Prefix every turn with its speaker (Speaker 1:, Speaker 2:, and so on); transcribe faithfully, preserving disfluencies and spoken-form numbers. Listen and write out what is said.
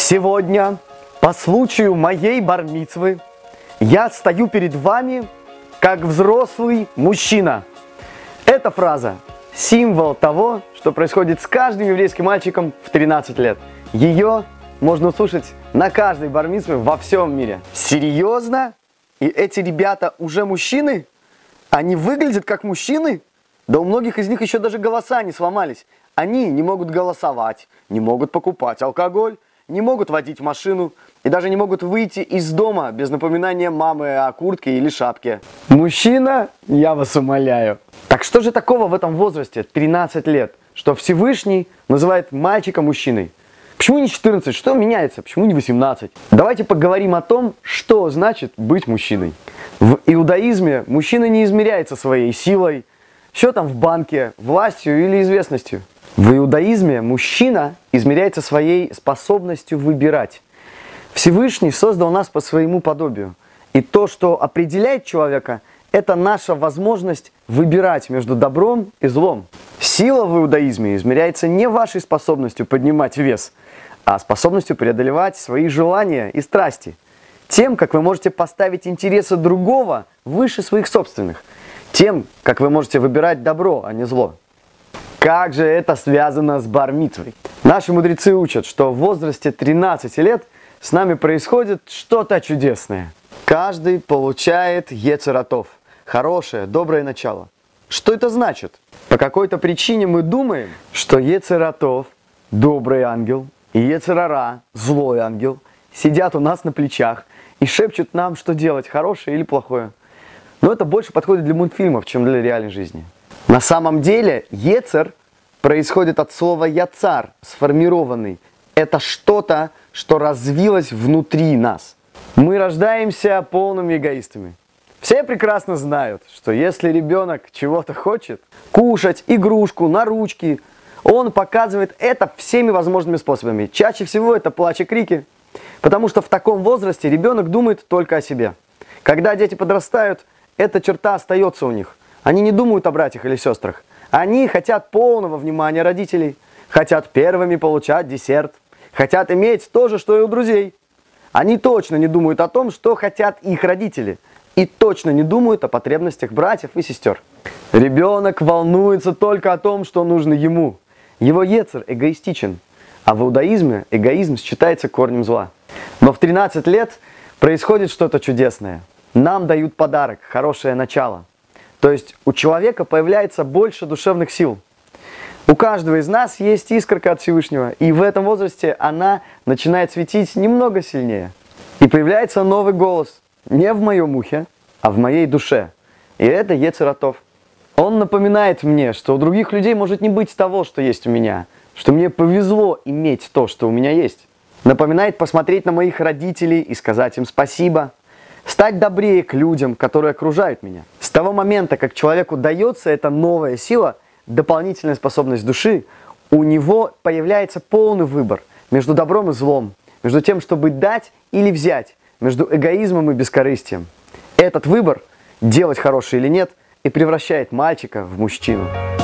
Speaker 1: Сегодня, по случаю моей бар-мицвы, я стою перед вами как взрослый мужчина. Эта фраза – символ того, что происходит с каждым еврейским мальчиком в тринадцать лет. Ее можно услышать на каждой бар-мицве во всем мире. Серьезно? И эти ребята уже мужчины? Они выглядят как мужчины? Да у многих из них еще даже голоса не сломались. Они не могут голосовать, не могут покупать алкоголь, не могут водить машину и даже не могут выйти из дома без напоминания мамы о куртке или шапке. Мужчина, я вас умоляю. Так что же такого в этом возрасте, тринадцать лет, что Всевышний называет мальчика мужчиной? Почему не четырнадцать? Что меняется? Почему не восемнадцать? Давайте поговорим о том, что значит быть мужчиной. В иудаизме мужчина не измеряется своей силой, счетом в банке, властью или известностью. В иудаизме мужчина измеряется своей способностью выбирать. Всевышний создал нас по своему подобию. И то, что определяет человека, это наша возможность выбирать между добром и злом. Сила в иудаизме измеряется не вашей способностью поднимать вес, а способностью преодолевать свои желания и страсти. Тем, как вы можете поставить интересы другого выше своих собственных. Тем, как вы можете выбирать добро, а не зло. Как же это связано с бар-мицвой? Наши мудрецы учат, что в возрасте тринадцати лет с нами происходит что-то чудесное. Каждый получает йецер ха-тов, хорошее, доброе начало. Что это значит? По какой-то причине мы думаем, что йецер ха-тов, добрый ангел, и йецер ха-ра, злой ангел, сидят у нас на плечах и шепчут нам, что делать, хорошее или плохое. Но это больше подходит для мультфильмов, чем для реальной жизни. На самом деле, йецер происходит от слова яцар, сформированный. Это что-то, что развилось внутри нас. Мы рождаемся полными эгоистами. Все прекрасно знают, что если ребенок чего-то хочет, кушать, игрушку, на ручки, он показывает это всеми возможными способами. Чаще всего это плач и крики, потому что в таком возрасте ребенок думает только о себе. Когда дети подрастают, эта черта остается у них. Они не думают о братьях или сестрах. Они хотят полного внимания родителей, хотят первыми получать десерт, хотят иметь то же, что и у друзей. Они точно не думают о том, что хотят их родители, и точно не думают о потребностях братьев и сестер. Ребенок волнуется только о том, что нужно ему. Его йецер эгоистичен, а в иудаизме эгоизм считается корнем зла. Но в тринадцать лет происходит что-то чудесное. Нам дают подарок, хорошее начало. То есть у человека появляется больше душевных сил. У каждого из нас есть искорка от Всевышнего, и в этом возрасте она начинает светить немного сильнее. И появляется новый голос, не в моем ухе, а в моей душе. И это йецер ха-тов. Он напоминает мне, что у других людей может не быть того, что есть у меня, что мне повезло иметь то, что у меня есть. Напоминает посмотреть на моих родителей и сказать им спасибо. Стать добрее к людям, которые окружают меня. С того момента, как человеку дается эта новая сила, дополнительная способность души, у него появляется полный выбор между добром и злом, между тем, чтобы дать или взять, между эгоизмом и бескорыстием. Этот выбор, делать хорошее или нет, и превращает мальчика в мужчину.